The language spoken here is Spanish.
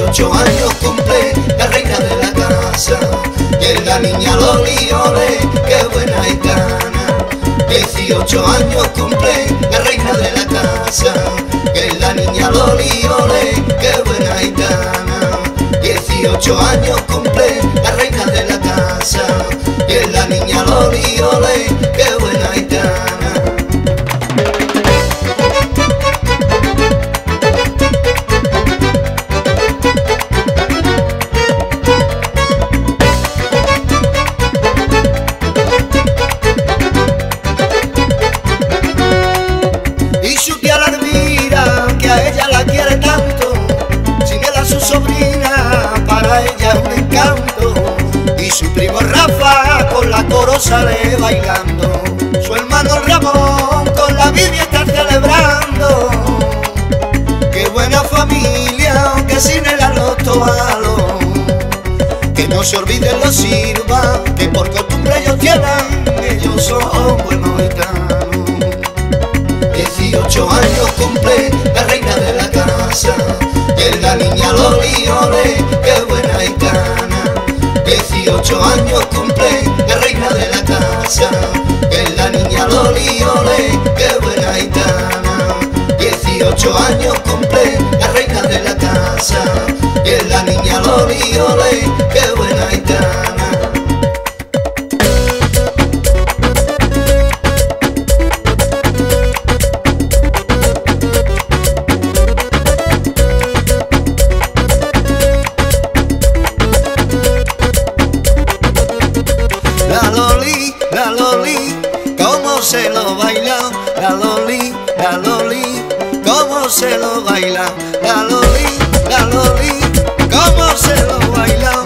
18 años cumple la reina de la casa, y es la niña Loli, ole, qué buena y cana. 18 años cumple la reina de la casa, que es la niña Loli, ole, qué buena y cana. 18 años cumple la reina de la casa, y es la niña Loli, ole, qué buena y cana. Ella es un encanto, y su primo Rafa con la coro sale bailando, su hermano Ramón con la Biblia está celebrando. Qué buena familia, aunque sin el aloto malo, que no se olviden los sirva, que por costumbre ellos tienen, ellos son buenos gitanos. 18 años cumple la reina de la casa, y es la niña Loli, ole, qué buena y cana. 18 años cumple la reina de la casa, que es la niña Loli, ole, qué buena y cana. 18 años cumple la reina de la casa, y es la niña Loli, ole, qué buena y cana. La Loli, cómo se lo baila, la Loli, cómo se lo baila, la Loli, cómo se lo baila.